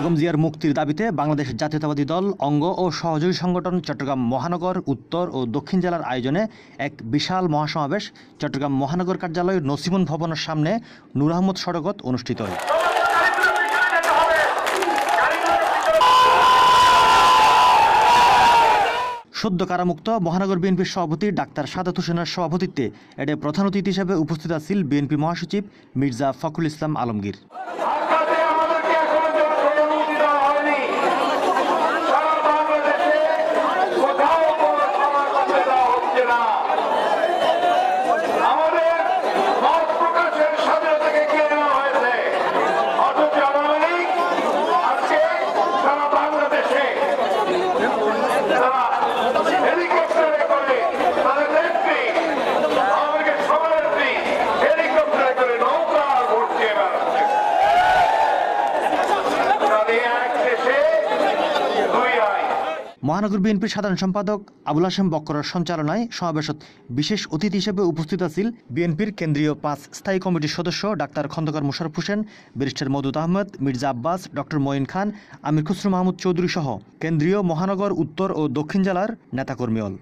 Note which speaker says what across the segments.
Speaker 1: বেগম জিয়ার মুক্তির দাবিতে বাংলাদেশ জাতীয়তাবাদী দল অঙ্গ ও সহযোগী সংগঠন চট্টগ্রাম মহানগর উত্তর ও দক্ষিণ জেলার আয়োজনে এক বিশাল মহাসমাবেশ চট্টগ্রাম মহানগর কার্যালয় নসিমন ভবনের সামনে নূর আহমদ সড়কত অনুষ্ঠিত হয়। সদ্য কারামুক্ত মহানগর বিএনপির সভাপতি ডাক্তার সাদাত হোসেনের সভাপতিত্বে এতে প্রধান অতিথি হিসেবে উপস্থিত আছেন বিএনপি মহাসচিব মির্জা ফখরুল ইসলাম আলমগীর। মহানগর বিএনপির সাধারণ সম্পাদক আবুল হাশেম বক্করের সঞ্চালনায় সমাবেশত বিশেষ অতিথি হিসেবে উপস্থিত আছেন বিএনপির কেন্দ্রীয় ৫ স্থায়ী কমিটির সদস্য doctor Khandakar Mosharraf Hossain, barrister Moudud Ahmed, Mirza Abbas, doctor Moyeen Khan, Amir Khosru Mahmud Chowdhury সহ কেন্দ্রীয় মহানগর উত্তর ও দক্ষিণ জেলার নেতাকর্মীল।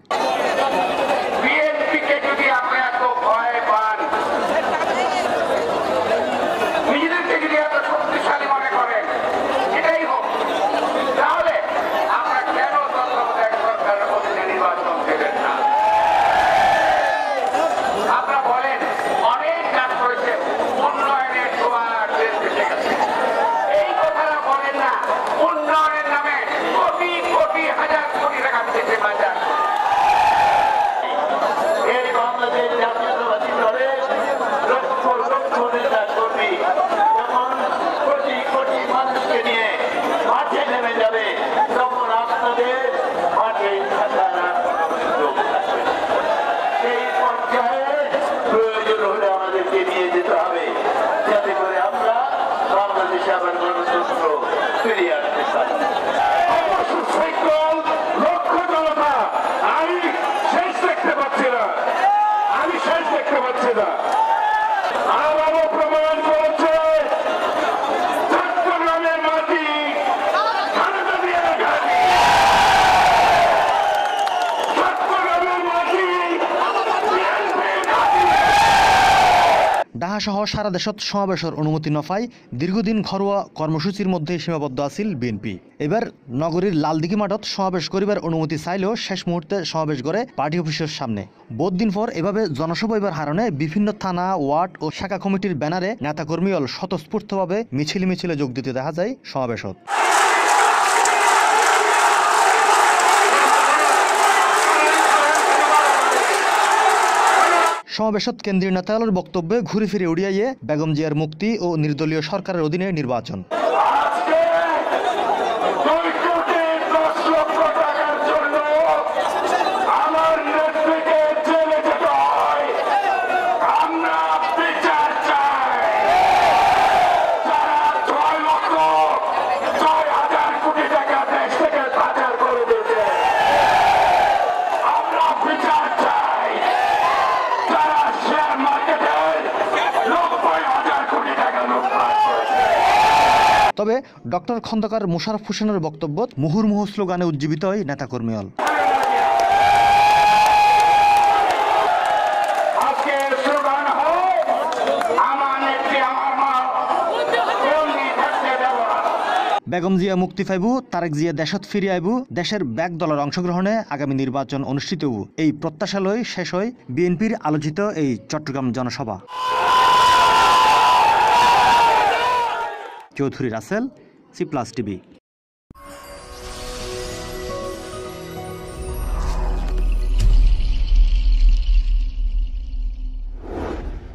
Speaker 1: ঢাকাসহ সারা দেশত সমাবেশের অনুমতি নফায় দীর্ঘদিন ঘরোয়া কর্মসূচির মধ্যে সীমাবদ্ধ আছিল বিএনপি। এবার নগরীর লালদিঘি মাঠত সমাবেশ করিবার অনুমতি চাইলেও শেষ মুহূর্তে সমাবেশ করে পার্টি অফিসের সামনে। বহুদিন পর এভাবে জনসভা এবার হারণে বিভিন্ন থানা, ওয়ার্ড ও শাখা কমিটির ব্যানারে নেতাকর্মীল স্বতঃস্ফূর্তভাবে মিছিলে যোগ দিতে দেখা যায় সমাবেশত। সমাবেশত কেন্দ্রীয় নেতাদলের বক্তব্যে ঘুরে ফিরে উড়িয়ে বেগম জিয়ার মুক্তি ও নির্দলীয় সরকারের অধীনে নির্বাচন। তবে ডক্টর খন্দকার মোশাররফ হোসেনের বক্তব্য মুহুর্মুহু স্লোগানে উজ্জীবিত হয় নেতাকর্মীল। বেগম জিয়া মুক্তি পাইবু, তারেক জিয়া দেশত ফিরে আইবু, দেশের ব্যাক দলের অংশগ্রহণে আগামী নির্বাচন অনুষ্ঠিত হবু, এই প্রত্যাশালয় শেষ হয় বিএনপির আলোচিত এই চট্টগ্রাম জনসভা। Chowdhury Rasel, C+ TV।